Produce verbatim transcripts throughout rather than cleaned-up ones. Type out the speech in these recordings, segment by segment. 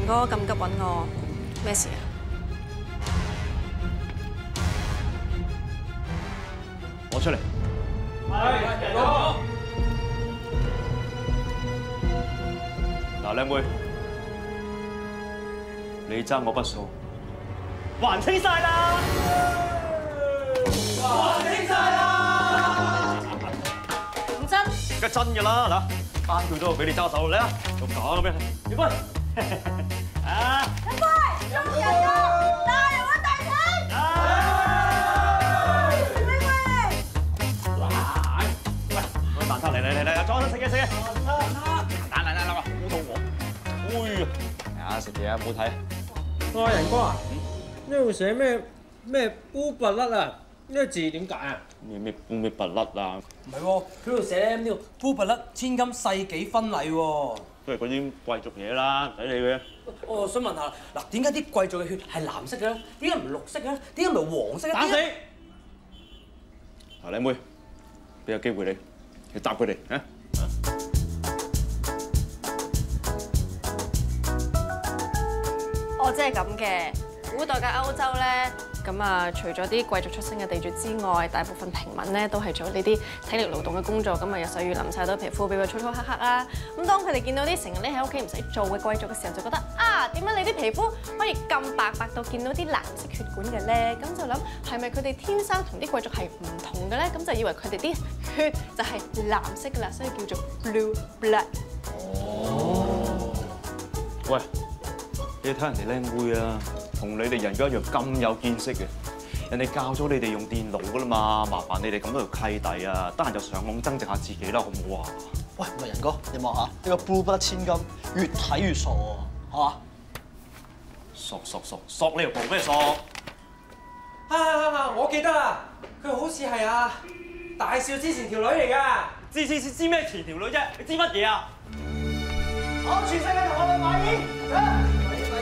仁哥咁急揾我，咩事啊？ 我出嚟。係，仁哥。嗱，靚妹，你爭我筆數，還清晒啦！還清晒啦！ 唔真？ 梗係真㗎啦，嗱，單句都俾你揸手嚟啊！仲講咩？葉輝，啊！ 仁哥，中人哥，大人揾大腿！喂喂！ 嗱，喂，攞蛋撻嚟嚟嚟嚟，裝食嘅食嘅。蛋嚟嚟嚟，好肚餓。哎呀！啊，食嘢啊，唔好睇。 哇，仁哥啊，呢度寫咩咩烏拔甩啊？呢個字點解啊？ 咩咩咩拔甩啊？ 唔係喎，佢度寫咧呢個烏拔甩千金世紀婚禮喎。 都係嗰啲貴族嘢啦，唔使理佢。 我想問下，嗱，點解啲貴族嘅血係藍色嘅咧？點解唔係綠色嘅咧？點解唔係黃色嘅？ 打死！嗱，靚妹，俾個機會你，去答佢哋啊！ 哦，即係咁嘅。古代嘅歐洲咧，咁啊，除咗啲貴族出身嘅地主之外，大部分平民咧都係做呢啲體力勞動嘅工作，咁啊日曬雨淋曬到皮膚比較粗粗黑黑啦。咁當佢哋見到啲成日匿喺屋企唔使做嘅貴族嘅時候，就覺得啊，點解你啲皮膚可以咁白白到見到啲藍色血管嘅咧？咁就諗係咪佢哋天生同啲貴族係唔同嘅咧？咁就以為佢哋啲血就係藍色㗎啦，所以叫做 blue blood。 哦。喂，你睇人哋靚妹啊！同你哋人家一樣咁有見識嘅，人哋教咗你哋用電腦噶啦嘛，麻煩你哋咁多條契弟啊，得閒就上網增值下自己啦，好唔好啊？ 喂，唔係仁哥，你望下呢個 blue blood千金，越睇越傻喎，係嘛？ 索索索索你條蒲咩索？ 啊！我記得啦，佢好似係啊大少之前條女嚟㗎。 知知知知咩前條女啫？你知乜嘢啊？ 我全世界同我哋買煙，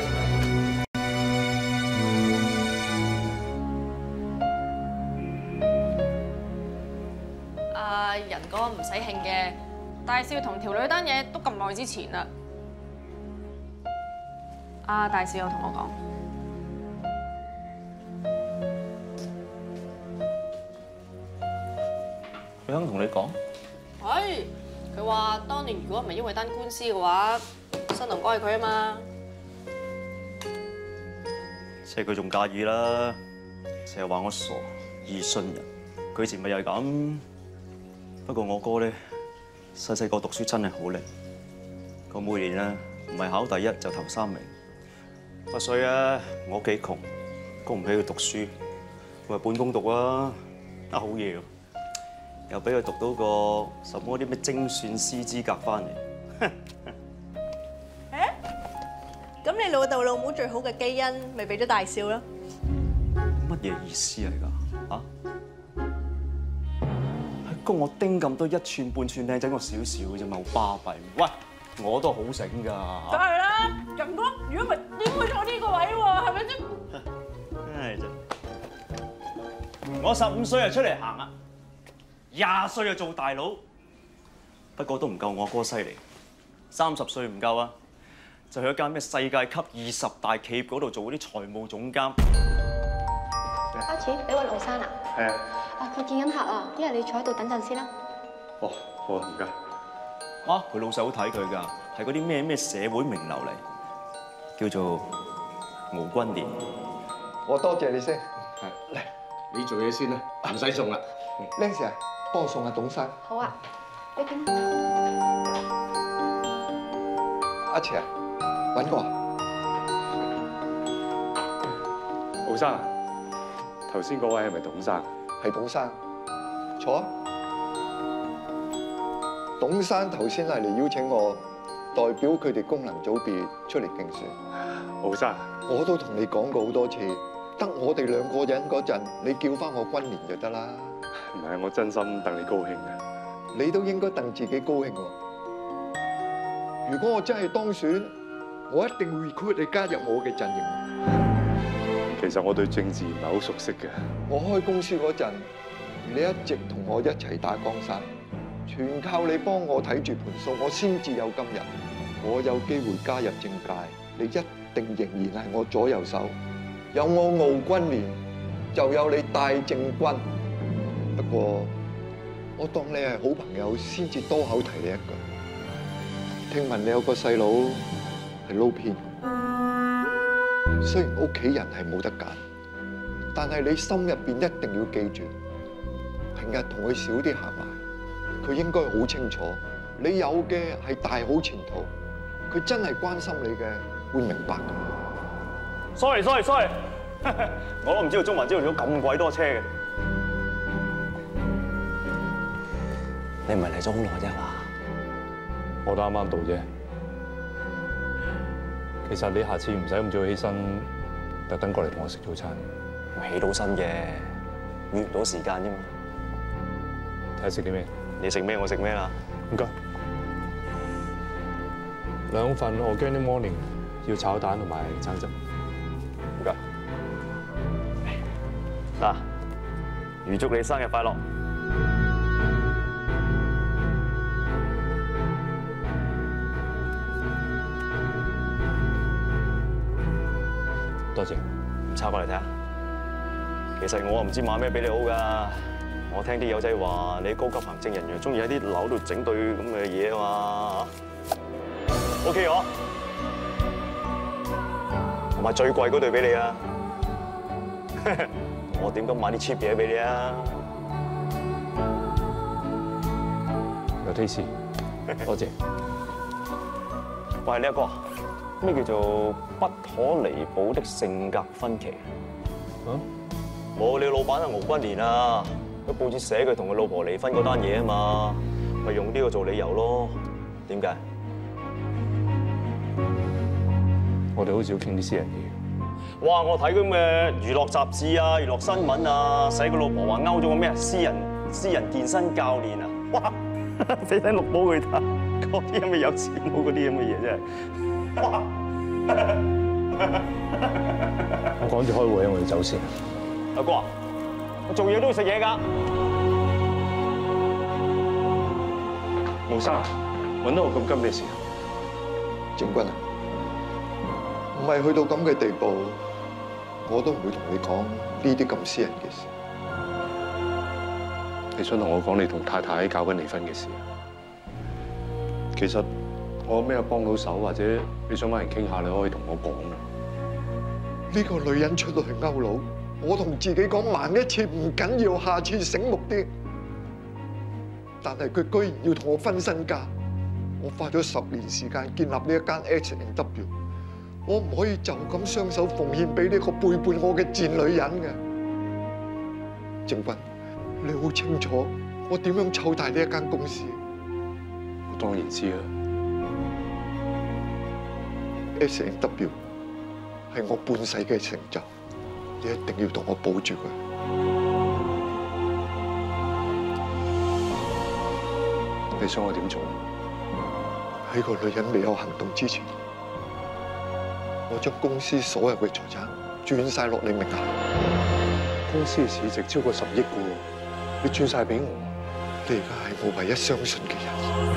啊，仁哥唔使興嘅，大少同條女單嘢都咁耐之前啦。啊，大少有同我講，佢肯同你講？ 係，佢話當年如果唔係因為單官司嘅話，新郎哥係佢啊嘛。 即係佢仲介意啦，成日話我傻易信人，佢以前咪又係咁。不過我哥咧，細細個讀書真係好叻，佢每年啊唔係考第一就頭三名。不衰啊，我屋企窮，供唔起佢讀書，佢話半工讀啊，得好嘢喎，又俾佢讀到個什麼啲咩精算師資格翻嚟。 誒，咁你老豆老母最好嘅基因，咪俾咗大少咯？ 乜嘢意思嚟㗎？嚇？供我丁咁多一寸半寸靚仔，我少少啫嘛，好巴閉。喂，我都好醒㗎。 梗係啦，仁哥，如果唔係點會坐呢個位喎？係咪先？ 唉真。我十五歲就出嚟行啦，廿歲就做大佬，不過都唔夠我哥犀利。三十歲唔夠啊，就去一間咩世界級二十大企業嗰度做嗰啲財務總監。 阿慈，你揾盧生啊？ 係啊。 啊，佢見緊客啊，一係你坐喺度等陣先啦。 哦，好啊，唔該。啊，佢老細好睇佢㗎，係嗰啲咩咩社會名流嚟，叫做敖君年。 我多謝你先。 係，嚟你做嘢先啦，唔使送啦。 靚姐，幫我送下董生。 好啊，呢邊。 阿慈啊，揾我啊。 敖生啊，頭先嗰位係咪董生？ 係董生，坐啊。董生頭先係嚟邀請我代表佢哋功能組別出嚟競選。 敖生， 我都同你講過好多次，得我哋兩個人嗰陣，你叫翻我君年就得啦。 唔係，我真心戥你高興嘅。 你都應該戥自己高興喎。如果我真係當選，我一定會 recruit 你加入我嘅陣營。 其實我對政治唔係好熟悉嘅。 我開公司嗰陣，你一直同我一齊打江山，全靠你幫我睇住盤數，我先至有今日。 我有機會加入政界，你一定仍然係我左右手。有我敖君年，就有你戴正軍。不過我當你係好朋友，先至多口提你一句。聽聞你有個細佬係撈偏，雖然屋企人係冇得揀，但係你心入邊一定要記住，平日同佢少啲行埋，佢應該好清楚，你有嘅係大好前途，佢真係關心你嘅，會明白嘅。 sorry sorry sorry， 我都唔知道中環朝頭早咁鬼多車嘅。你唔係嚟咗好耐啫嘛？ 我都啱啱到啫。其實你下次唔使咁早起身，特登過嚟同我食早餐。 我起到身嘅，預唔到時間啫嘛。 睇下食啲咩？ 你食咩我食咩啦。 唔該。兩份 organic morning 要炒蛋同埋橙汁。 唔該。嗱，預祝你生日快樂。 多謝。 抄過嚟睇下。其實我唔知買咩俾你好㗎。我聽啲友仔話，你高級行政人員中意喺啲樓度整對咁嘅嘢啊嘛。OK 我，同埋最貴嗰對俾你啊！我點敢買啲 cheap 嘢俾你啊？ 有 taste， 多謝。 喂，呢一個咩叫做不可彌補的性格分歧？ 啊？ 冇，你老闆係敖君年啊！佢報紙寫佢同佢老婆離婚嗰單嘢啊嘛，咪用呢個做理由咯？點解？ 我哋好少傾啲私人嘢。 哇！我睇佢嘅娛樂雜誌啊、娛樂新聞啊，寫佢老婆話勾咗個咩私人私人健身教練啊！哇！俾睇綠簿佢睇，嗰啲咁嘅有錢佬嗰啲咁嘅嘢真係哇！ 我趕住開會啊，我要走先。 阿哥，我做嘢都要食嘢㗎。 毛生，揾到我咁急咩事啊？ 正君啊，唔係去到咁嘅地步，我都唔會同你講呢啲咁私人嘅事。 你想同我講你同太太搞緊離婚嘅事啊？其實我有咩幫到手，或者你想揾人傾下，你可以同我講啊。 呢個女人出到去勾佬，我同自己講慢一次唔緊要，下次醒目啲。但係佢居然要同我分身家，我花咗十年時間建立呢一間 H and W， 我唔可以就咁雙手奉獻俾呢個背叛我嘅賤女人嘅。正君，你好清楚我點樣湊大呢一間公司？ 我當然知啦。 H and W 係我半世嘅成就，你一定要同我保住佢。 你想我點做？ 喺個女人未有行動之前，我將公司所有嘅財產轉晒落你名下。 公司嘅市值超過十億嘅喎，你轉晒俾我， 你而家係我唯一相信嘅人。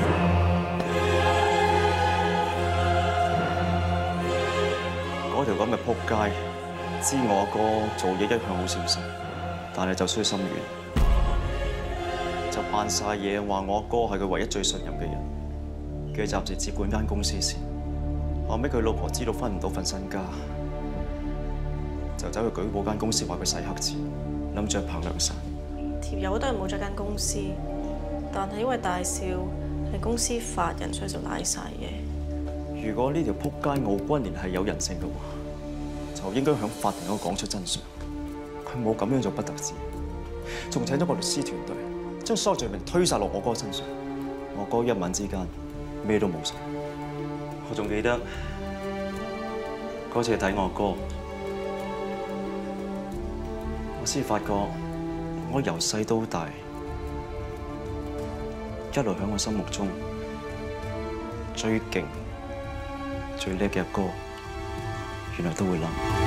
嗰條咁嘅仆街，知我阿哥做嘢一向好小心，但係就衰心軟。就扮晒嘢，話我阿哥係佢唯一最信任嘅人，佢暫時接管間公司先。後尾佢老婆知道分唔到份身家，就走去舉報間公司，話佢洗黑錢，諗住拍兩散。 條友都係冇咗間公司，但係因為大少係公司法人，所以就賴晒嘢。 如果呢條仆街敖君年係有人性嘅話，就應該響法庭嗰度講出真相。佢冇咁樣做不特止，仲請咗個律師團隊，將所有罪名推晒落我哥身上。我哥一晚之間咩都冇晒。我仲記得嗰次睇我哥，我先發覺我由細到大一路喺我心目中最勁、最叻嘅阿哥，原來都會冧。